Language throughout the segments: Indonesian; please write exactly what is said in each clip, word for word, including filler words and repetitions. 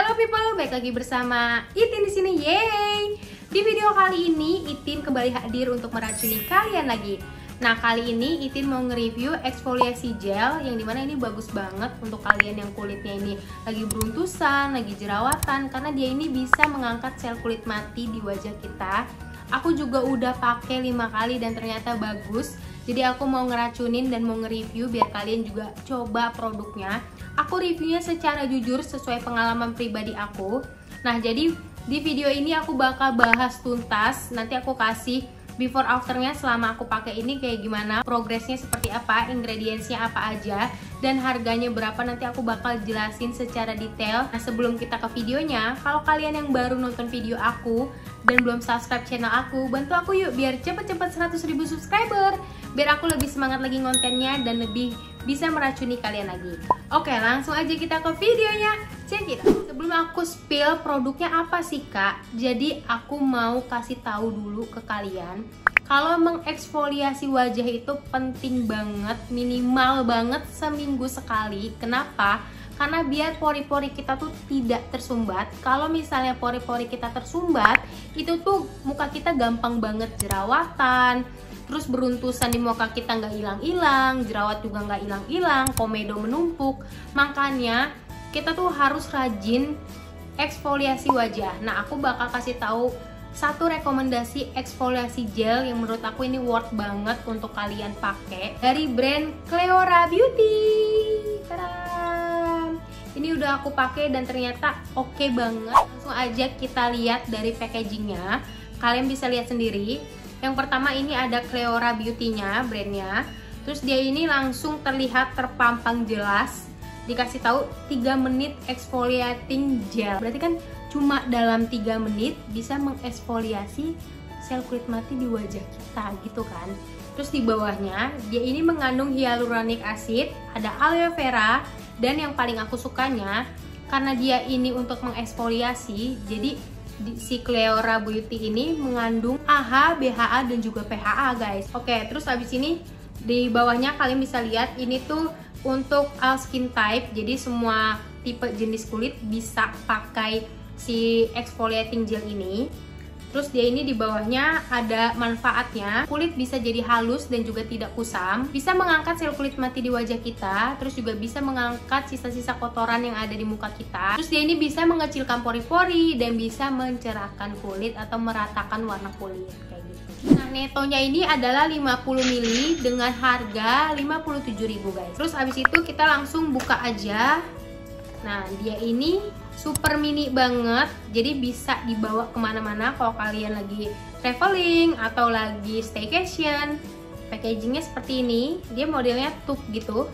Halo people, balik lagi bersama Itin di sini. Yeay! Di video kali ini Itin kembali hadir untuk meracuni kalian lagi. Nah, kali ini Itin mau nge-review eksfoliasi gel yang dimana ini bagus banget untuk kalian yang kulitnya ini lagi beruntusan, lagi jerawatan, karena dia ini bisa mengangkat sel kulit mati di wajah kita. Aku juga udah pakai lima kali dan ternyata bagus. Jadi aku mau ngeracunin dan mau nge-review biar kalian juga coba produknya. Aku reviewnya secara jujur sesuai pengalaman pribadi aku. Nah, jadi di video ini aku bakal bahas tuntas. Nanti aku kasih before afternya selama aku pakai ini kayak gimana, progresnya seperti apa, ingredientsnya apa aja, dan harganya berapa. Nanti aku bakal jelasin secara detail. Nah, sebelum kita ke videonya, kalau kalian yang baru nonton video aku dan belum subscribe channel aku, bantu aku yuk biar cepet-cepet seratus ribu subscriber, biar aku lebih semangat lagi kontennya dan lebih bisa meracuni kalian lagi. Oke, langsung aja kita ke videonya. Check it out. Sebelum aku spill produknya apa sih kak, jadi aku mau kasih tahu dulu ke kalian kalau mengeksfoliasi wajah itu penting banget, minimal banget seminggu sekali. Kenapa? Karena biar pori-pori kita tuh tidak tersumbat. Kalau misalnya pori-pori kita tersumbat, itu tuh muka kita gampang banget jerawatan, terus beruntusan di muka kita nggak hilang-hilang, jerawat juga nggak hilang-hilang, komedo menumpuk. Makanya kita tuh harus rajin eksfoliasi wajah. Nah, aku bakal kasih tahu satu rekomendasi eksfoliasi gel yang menurut aku ini worth banget untuk kalian pakai dari brand Cleora Beauty. Tada! Ini udah aku pakai dan ternyata oke okay banget. Langsung aja kita lihat dari packagingnya. Kalian bisa lihat sendiri. Yang pertama ini ada Cleora Beauty-nya, brandnya. Terus dia ini langsung terlihat terpampang jelas. Dikasih tahu tiga menit exfoliating gel. Berarti kan cuma dalam tiga menit bisa mengeksfoliasi sel kulit mati di wajah kita gitu kan. Terus di bawahnya dia ini mengandung hyaluronic acid, ada aloe vera, dan yang paling aku sukanya karena dia ini untuk mengeksfoliasi, jadi si Cleora Beauty ini mengandung A H, B H A, dan juga P H A guys. Oke, terus abis ini di bawahnya kalian bisa lihat ini tuh untuk all skin type, jadi semua tipe jenis kulit bisa pakai si exfoliating gel ini. Terus dia ini di bawahnya ada manfaatnya, kulit bisa jadi halus dan juga tidak kusam, bisa mengangkat sel kulit mati di wajah kita, terus juga bisa mengangkat sisa-sisa kotoran yang ada di muka kita. Terus dia ini bisa mengecilkan pori-pori dan bisa mencerahkan kulit atau meratakan warna kulit kayak gitu. Nah, netonya ini adalah lima puluh mililiter dengan harga lima puluh tujuh ribu guys. Terus abis itu kita langsung buka aja. Nah, dia ini super mini banget, jadi bisa dibawa kemana-mana kalau kalian lagi traveling atau lagi staycation. Packagingnya seperti ini, dia modelnya tube gitu.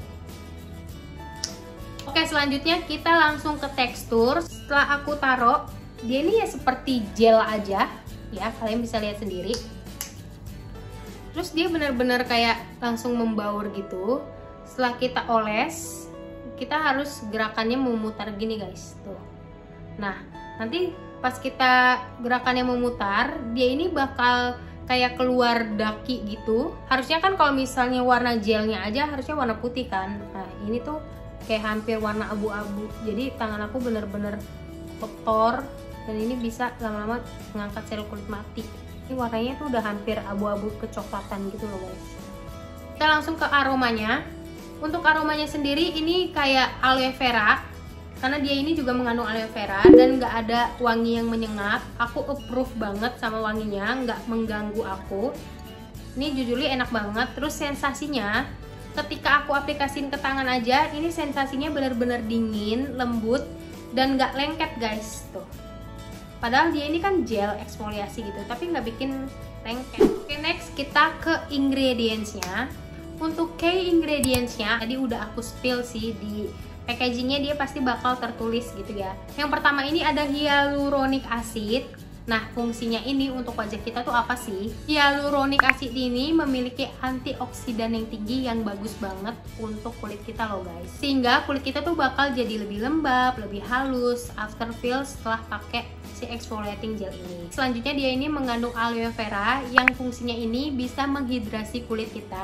Oke, selanjutnya kita langsung ke tekstur. Setelah aku taruh, dia ini ya seperti gel aja, ya kalian bisa lihat sendiri. Terus dia benar-benar kayak langsung membaur gitu. Setelah kita oles, kita harus gerakannya memutar gini guys, tuh. Nah, nanti pas kita gerakannya memutar, dia ini bakal kayak keluar daki gitu. Harusnya kan kalau misalnya warna gelnya aja harusnya warna putih kan. Nah, ini tuh kayak hampir warna abu-abu. Jadi tangan aku bener-bener kotor dan ini bisa lama-lama mengangkat sel kulit mati. Ini warnanya tuh udah hampir abu-abu kecoklatan gitu loh guys. Kita langsung ke aromanya. Untuk aromanya sendiri ini kayak aloe vera, karena dia ini juga mengandung aloe vera dan nggak ada wangi yang menyengat. Aku approve banget sama wanginya, nggak mengganggu aku. Ini jujurly enak banget. Terus sensasinya ketika aku aplikasiin ke tangan aja, ini sensasinya benar-benar dingin, lembut, dan nggak lengket guys tuh. Padahal dia ini kan gel eksfoliasi gitu, tapi nggak bikin lengket. Oke, next kita ke ingredientsnya. Untuk key ingredientsnya tadi udah aku spill sih, di packagingnya dia pasti bakal tertulis gitu ya. Yang pertama ini ada hyaluronic acid. Nah, fungsinya ini untuk wajah kita tuh apa sih? Hyaluronic acid ini memiliki antioksidan yang tinggi yang bagus banget untuk kulit kita loh guys. Sehingga kulit kita tuh bakal jadi lebih lembab, lebih halus after feel setelah pakai si exfoliating gel ini. Selanjutnya dia ini mengandung aloe vera yang fungsinya ini bisa menghidrasi kulit kita.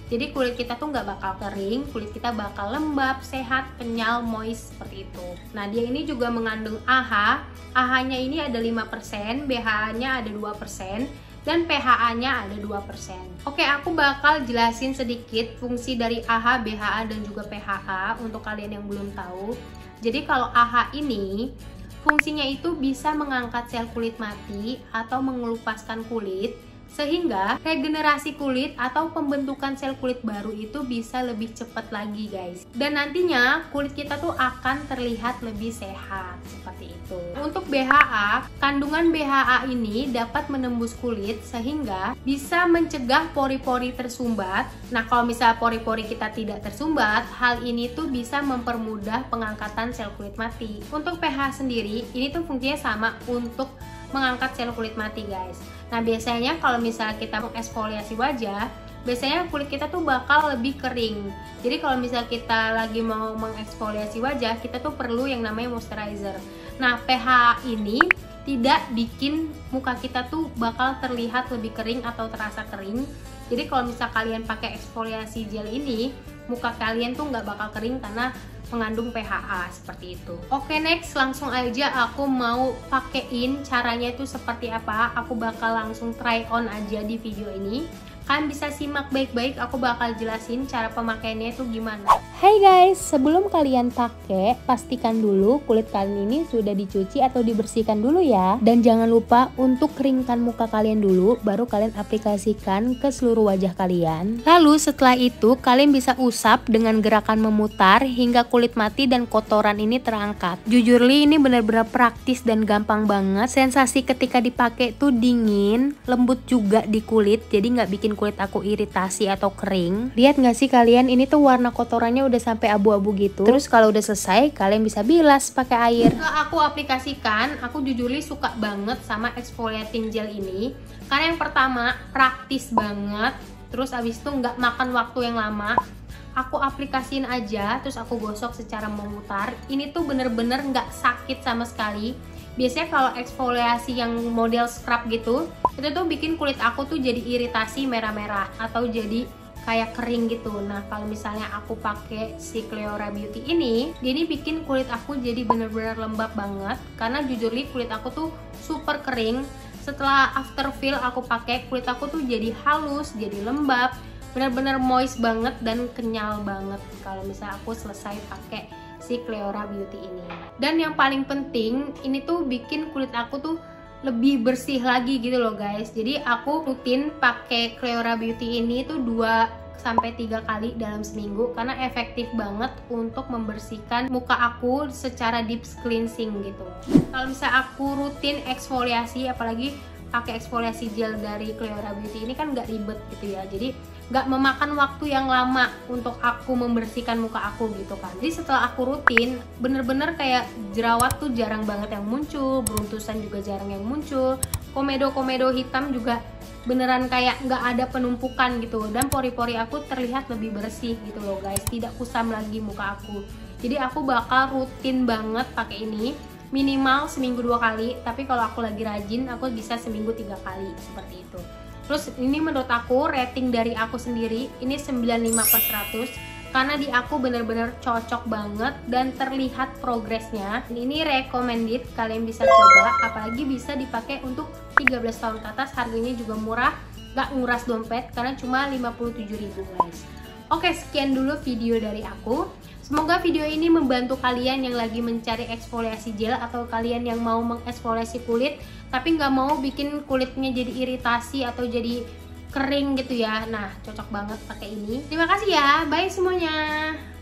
Jadi kulit kita tuh nggak bakal kering, kulit kita bakal lembab, sehat, kenyal, moist seperti itu. Nah, dia ini juga mengandung A H. A H-nya ini ada lima persen, B H A-nya ada dua persen, dan P H A-nya ada dua persen. Oke, aku bakal jelasin sedikit fungsi dari A H, B H A, dan juga P H A untuk kalian yang belum tahu. Jadi kalau A H ini fungsinya itu bisa mengangkat sel kulit mati atau mengelupaskan kulit, sehingga regenerasi kulit atau pembentukan sel kulit baru itu bisa lebih cepat lagi guys. Dan nantinya kulit kita tuh akan terlihat lebih sehat seperti itu. Untuk B H A, kandungan B H A ini dapat menembus kulit sehingga bisa mencegah pori-pori tersumbat. Nah, kalau misalnya pori-pori kita tidak tersumbat, hal ini tuh bisa mempermudah pengangkatan sel kulit mati. Untuk P H sendiri, ini tuh fungsinya sama untuk mengangkat sel kulit mati guys. Nah, biasanya kalau misalnya kita mengeksfoliasi wajah, biasanya kulit kita tuh bakal lebih kering. Jadi kalau misalnya kita lagi mau mengeksfoliasi wajah, kita tuh perlu yang namanya moisturizer. Nah, P H A ini tidak bikin muka kita tuh bakal terlihat lebih kering atau terasa kering. Jadi kalau misalnya kalian pakai eksfoliasi gel ini, muka kalian tuh nggak bakal kering karena mengandung P H A seperti itu. Oke, next langsung aja aku mau pakein caranya itu seperti apa. Aku bakal langsung try on aja di video ini. Kalian bisa simak baik-baik, aku bakal jelasin cara pemakaiannya itu gimana. Hai guys, sebelum kalian pakai, pastikan dulu kulit kalian ini sudah dicuci atau dibersihkan dulu ya. Dan jangan lupa untuk keringkan muka kalian dulu, baru kalian aplikasikan ke seluruh wajah kalian. Lalu setelah itu, kalian bisa usap dengan gerakan memutar hingga kulit mati dan kotoran ini terangkat. Jujur li, ini benar-benar praktis dan gampang banget. Sensasi ketika dipakai tuh dingin, lembut juga di kulit, jadi nggak bikin kulit aku iritasi atau kering. Lihat nggak sih kalian, ini tuh warna kotorannya udah sampai abu-abu gitu. Terus kalau udah selesai, kalian bisa bilas pakai air. Setelah aku aplikasikan, aku jujur li suka banget sama exfoliating gel ini. Karena yang pertama, praktis banget. Terus abis itu nggak makan waktu yang lama. Aku aplikasiin aja, terus aku gosok secara memutar. Ini tuh bener-bener nggak sakit sama sekali. Biasanya kalau eksfoliasi yang model scrub gitu, itu tuh bikin kulit aku tuh jadi iritasi merah-merah atau jadi kayak kering gitu. Nah, kalau misalnya aku pakai si Cleora Beauty ini, dia ini bikin kulit aku jadi bener-bener lembab banget. Karena jujur li kulit aku tuh super kering. Setelah after feel aku pakai, kulit aku tuh jadi halus, jadi lembab, bener-bener moist banget dan kenyal banget kalau misalnya aku selesai pakai si Cleora Beauty ini. Dan yang paling penting, ini tuh bikin kulit aku tuh lebih bersih lagi gitu loh guys. Jadi aku rutin pakai Cleora Beauty ini tuh dua sampai tiga kali dalam seminggu karena efektif banget untuk membersihkan muka aku secara deep cleansing gitu. Kalau misalnya aku rutin eksfoliasi, apalagi pakai eksfoliasi gel dari Cleora Beauty ini kan nggak ribet gitu ya. Jadi nggak memakan waktu yang lama untuk aku membersihkan muka aku gitu kan. Jadi setelah aku rutin, bener-bener kayak jerawat tuh jarang banget yang muncul, beruntusan juga jarang yang muncul, komedo-komedo hitam juga beneran kayak nggak ada penumpukan gitu. Dan pori-pori aku terlihat lebih bersih gitu loh guys, tidak kusam lagi muka aku. Jadi aku bakal rutin banget pakai ini, minimal seminggu dua kali, tapi kalau aku lagi rajin aku bisa seminggu tiga kali seperti itu. Terus ini menurut aku rating dari aku sendiri ini sembilan puluh lima per seratus karena di aku bener-bener cocok banget dan terlihat progresnya. Ini recommended, kalian bisa coba, apalagi bisa dipakai untuk tiga belas tahun ke atas. Harganya juga murah, gak nguras dompet karena cuma lima puluh tujuh ribu guys. Oke, sekian dulu video dari aku. Semoga video ini membantu kalian yang lagi mencari eksfoliasi gel atau kalian yang mau mengeksfoliasi kulit tapi nggak mau bikin kulitnya jadi iritasi atau jadi kering gitu ya. Nah, cocok banget pakai ini. Terima kasih ya, bye semuanya.